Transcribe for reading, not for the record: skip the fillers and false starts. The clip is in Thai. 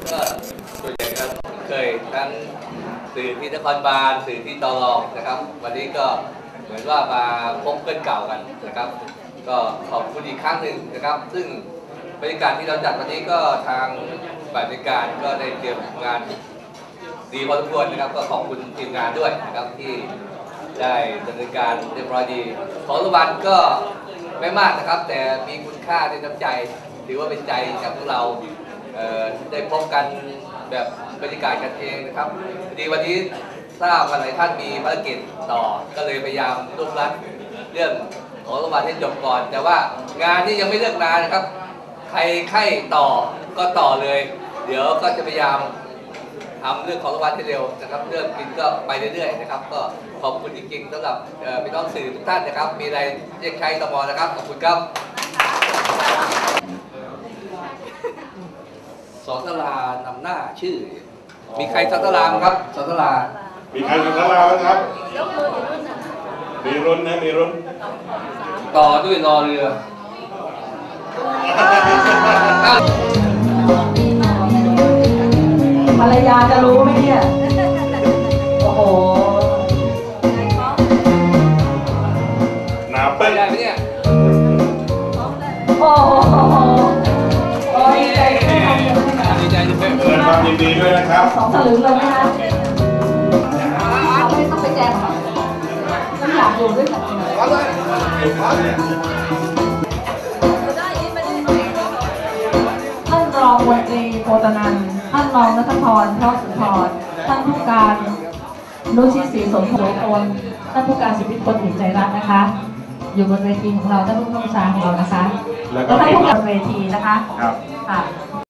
ก็ส่วนใหญ่ก็เคยทั้งสื่อที่นครบาลสื่อที่ตลอนะครับวันนี้ก็เหมือนว่ามาพบเพื่อนเก่ากันนะครับก็ขอบคุณอีกครั้งหนึ่งนะครับซึ่งบรรยากาศที่เราจัดวันนี้ก็ทางฝ่ายบริการก็ได้เตรียมงานดีพอสมควรนะครับก็ขอบคุณทีมงานด้วยนะครับที่ได้ดำเนินการเรียบร้อยดีของรางวัลก็ไม่มากนะครับแต่มีคุณค่าในน้ำใจถือว่าเป็นใจจากพวกเราได้พบกันแบบบรรยากาศกันเองนะครับดีวันนี้ทราบว่าหลายท่านมีภารกิจต่อก็เลยพยายามรวบรัดเรื่องของรางวัลให้จบก่อนแต่ว่างานนี้ยังไม่เลิกงานนะครับใครต่อก็ต่อเลยเดี๋ยวก็จะพยายามทำเรื่องของรางวัลให้เร็วนะครับเรื่องกินก็ไปเรื่อยๆนะครับก็ขอบคุณจริงๆสำหรับพี่น้องสื่อทุกท่านนะครับมีอะไรเรียกใช้ตมนะครับขอบคุณครับสตรานำหน้าชื่อมีใครสตราไหมครับสตรามีใครสตราไหมครับมีรุ่นนะมีรุ่นต่อด้วยรอเรือภรรยาจะรู้ไหมเนี่ยโอ้โหหนาเป๊ะได้ไหมเนี่ยโอ้โหดีใจด้วยเกิดความยินดีด้วยนะครับ 2 สลึงเลยไหมคะไม่ต้องไปแจ้งหรอกไม่อยากอยู่ด้วยกันท่านรองมนตรีโพธนันท์ท่านรองนัทพร เพราะสุนทรท่านผู้การนุชิตศรีสมโภชท่านผู้การสุพิพลอิ่มใจรัตน์นะคะอยู่บนเวทีของเราท่านผู้กำกับของเรานะคะแล้วท่านผู้การเวทีนะคะค่ะ